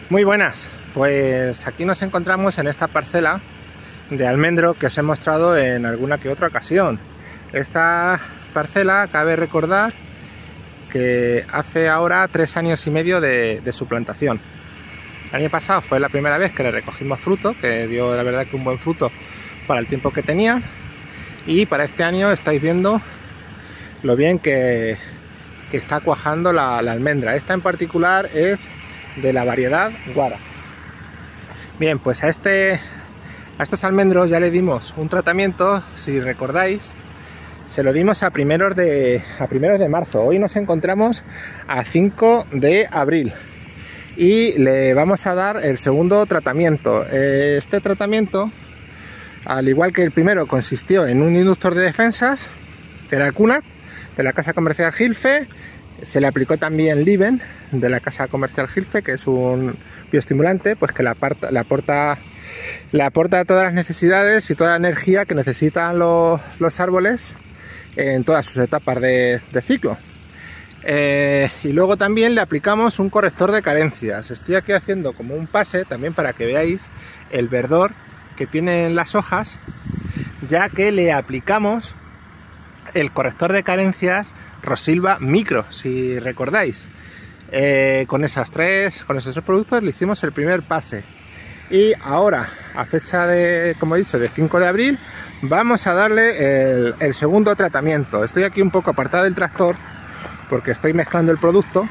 Muy buenas, pues aquí nos encontramos en esta parcela de almendro que os he mostrado en alguna que otra ocasión. Esta parcela cabe recordar que hace ahora 3 años y medio de su plantación. El año pasado fue la primera vez que le recogimos fruto, que dio la verdad que un buen fruto para el tiempo que tenía, y para este año estáis viendo lo bien que está cuajando la almendra. Esta en particular es de la variedad Guara. Bien, pues a estos almendros ya le dimos un tratamiento, si recordáis, se lo dimos a primeros de marzo. Hoy nos encontramos a 5 de abril y le vamos a dar el segundo tratamiento. Este tratamiento, al igual que el primero, consistió en un inductor de defensas, que era el Cunat, de la casa comercial Gilfe. Se le aplicó también Liven, de la casa comercial Gilfe, que es un bioestimulante, pues que le aporta todas las necesidades y toda la energía que necesitan los árboles en todas sus etapas de ciclo. Y luego también le aplicamos un corrector de carencias. Estoy aquí haciendo como un pase también para que veáis el verdor que tienen las hojas, ya que le aplicamos el corrector de carencias Rosilva Micro, si recordáis. Con esos tres productos le hicimos el primer pase. Y ahora, a fecha de, como he dicho, de 5 de abril, vamos a darle el segundo tratamiento. Estoy aquí un poco apartado del tractor porque estoy mezclando el producto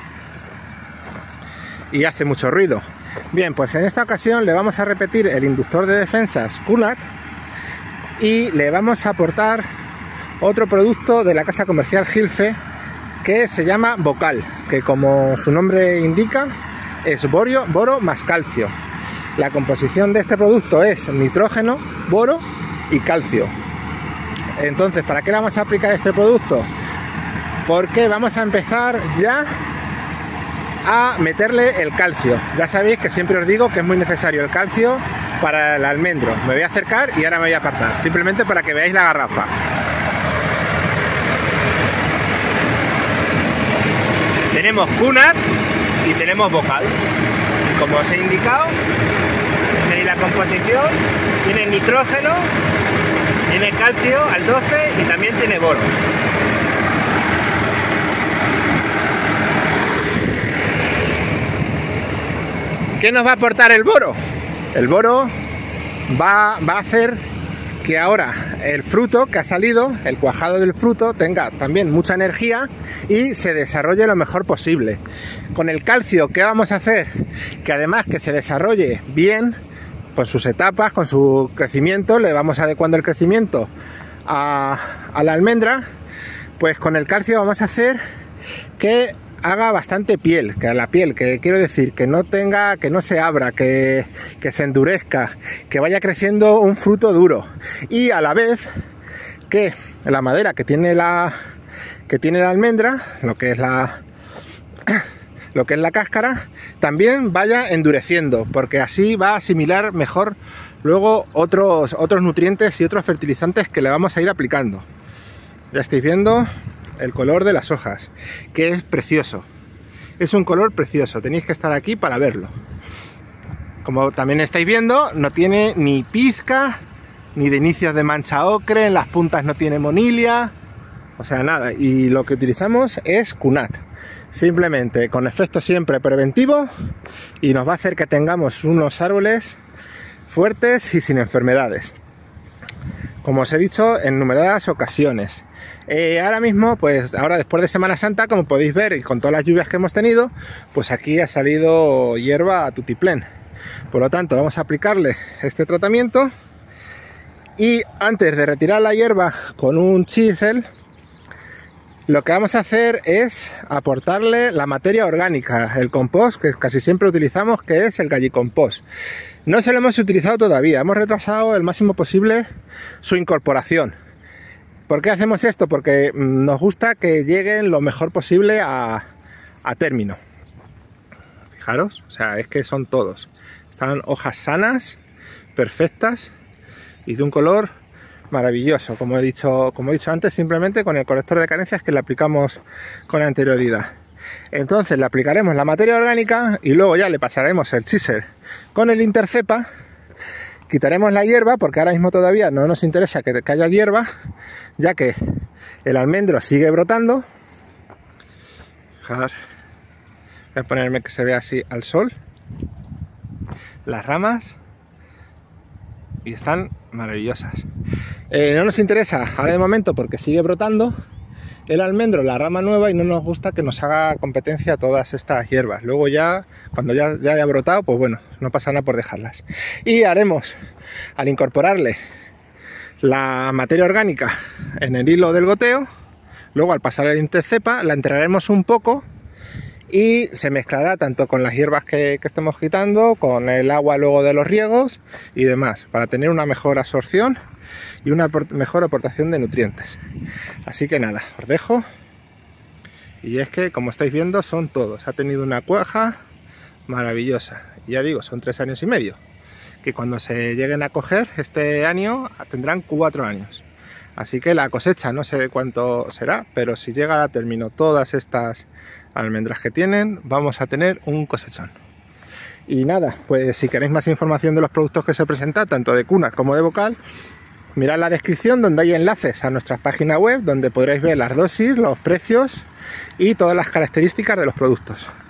y hace mucho ruido. Bien, pues en esta ocasión le vamos a repetir el inductor de defensas Cunat y le vamos a aportar otro producto de la casa comercial Gilfe que se llama Vocal, que como su nombre indica es boro más calcio. La composición de este producto es nitrógeno, boro y calcio. Entonces, ¿para qué le vamos a aplicar este producto? Porque vamos a empezar ya a meterle el calcio. Ya sabéis que siempre os digo que es muy necesario el calcio para el almendro. Me voy a acercar y ahora me voy a apartar, simplemente para que veáis la garrafa. Tenemos Cunat y tenemos Vocal. Como os he indicado, tenéis la composición, tiene nitrógeno, tiene calcio al 12 y también tiene boro. ¿Qué nos va a aportar el boro? El boro va a hacer que ahora el fruto que ha salido, el cuajado del fruto, tenga también mucha energía y se desarrolle lo mejor posible. Con el calcio, ¿qué vamos a hacer? Que además que se desarrolle bien con sus etapas, con su crecimiento, le vamos adecuando el crecimiento a la almendra. Pues con el calcio vamos a hacer que haga bastante piel, que a la piel, que quiero decir, que no se abra, que se endurezca, que vaya creciendo un fruto duro, y a la vez que la madera que tiene la almendra, lo que es la cáscara, también vaya endureciendo, porque así va a asimilar mejor luego otros nutrientes y otros fertilizantes que le vamos a ir aplicando. Ya estáis viendo el color de las hojas, que es precioso, es un color precioso, tenéis que estar aquí para verlo. Como también estáis viendo, no tiene ni pizca, ni de inicios de mancha ocre, en las puntas no tiene monilia, o sea, nada, y lo que utilizamos es Cunat, simplemente con efecto siempre preventivo, y nos va a hacer que tengamos unos árboles fuertes y sin enfermedades, como os he dicho en numeradas ocasiones. Ahora mismo, pues ahora después de Semana Santa, como podéis ver, y con todas las lluvias que hemos tenido, pues aquí ha salido hierba a tutiplén. Por lo tanto, vamos a aplicarle este tratamiento y antes de retirar la hierba con un chisel, lo que vamos a hacer es aportarle la materia orgánica, el compost que casi siempre utilizamos, que es el gallicompost. No se lo hemos utilizado todavía, hemos retrasado el máximo posible su incorporación. ¿Por qué hacemos esto? Porque nos gusta que lleguen lo mejor posible a término. Fijaros, o sea, es que son todos. Están hojas sanas, perfectas y de un color maravilloso, como he dicho antes, simplemente con el corrector de carencias que le aplicamos con anterioridad. Entonces le aplicaremos la materia orgánica y luego ya le pasaremos el chisel con el Intercepa. Quitaremos la hierba porque ahora mismo todavía no nos interesa que haya hierba, ya que el almendro sigue brotando. Fijar, voy a ponerme que se vea así al sol. Las ramas y están maravillosas. No nos interesa ahora de momento porque sigue brotando el almendro, la rama nueva, y no nos gusta que nos haga competencia todas estas hierbas. Luego ya, cuando ya haya brotado, pues bueno, no pasa nada por dejarlas. Y haremos, al incorporarle la materia orgánica en el hilo del goteo, luego al pasar el Intercepa la enterraremos un poco y se mezclará tanto con las hierbas que estemos quitando, con el agua luego de los riegos y demás, para tener una mejor absorción y una mejor aportación de nutrientes. Así que nada, os dejo. Y es que, como estáis viendo, son todos. Ha tenido una cuaja maravillosa. Y ya digo, son 3 años y medio. Que cuando se lleguen a coger este año tendrán 4 años. Así que la cosecha no sé cuánto será, pero si llega a término todas estas almendras que tienen, vamos a tener un cosechón. Y nada, pues si queréis más información de los productos que se presentan, tanto de cuna como de bocal, mirad la descripción donde hay enlaces a nuestra página web donde podréis ver las dosis, los precios y todas las características de los productos.